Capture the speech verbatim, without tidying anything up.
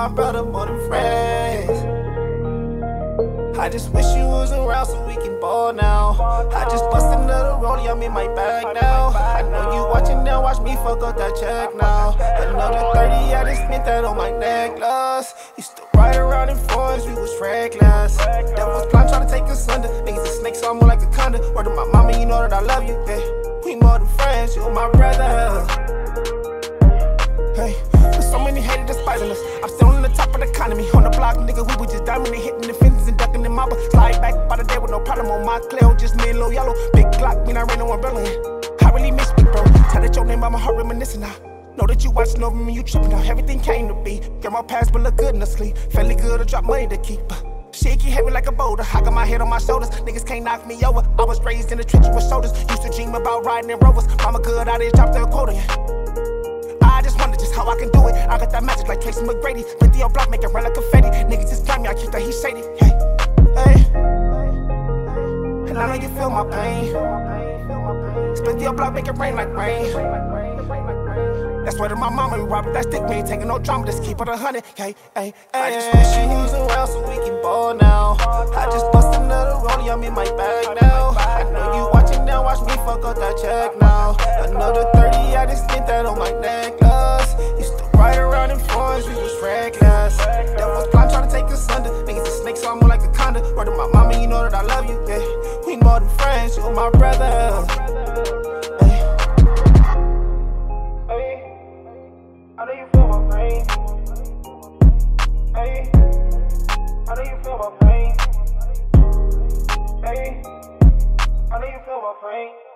brother more than friends. I just wish you was around so we can ball now. I just bust another rollie, I'm in my bag now. I know you watching now, watch me fuck up that check now. Another thirty, I just spent that on my necklace. Used to ride around in fours, we was reckless. Devils blind trying to take us under. Niggas a snake, so I'm more like a conda. Word to my mama, you know that I love you, yeah. We more than friends, you my brother. Hey, there's so many haters despising us. I'm still on the top of the economy. On the block, nigga, we was just diamond and hitting the fences and ducking the mobber. Slide back by the day with no problem on my Cleo, just me and Lil Yellow. Big Glock, mean I ran no umbrella in. I really miss me, bro. Tell that your name, I'm my heart reminiscing now. Know that you watching over me, you tripping now. Everything came to be. Get my past, but look good in the sleep. Fairly good to drop money to keep. Shit keep heavy like a boulder. I got my head on my shoulders. Niggas can't knock me over. I was raised in the trenches with shoulders. Used to dream about riding in Rovers. Mama good, I just dropped their quota. I just wonder just how I can do it. I got that magic like Tracy McGrady. Split the old block, make it run like confetti. Niggas just got me, I keep that he shady. Hey, hey. And I know you feel my pain. Split the old block, make it rain like rain. That's where to my mama, we robbing that stick. We ain't taking no drama, just keep it a hundred. Hey, hey, hey. I just wish you was around so we can ball now. I just bust another rollie, I'm in my bag now. I know you watching now, watch me fuck up that check now. Another thirty, I just spent that on my necklace. Used to ride around in fours, we was reckless. Devils blind trying to take us under. Niggas a snake, so I'm more like a conda. Word to my mama, you know that I love you, yeah. We more than friends, you my brother. I know you feel my pain. Hey, I know you feel my pain. Hey, I know you feel my pain.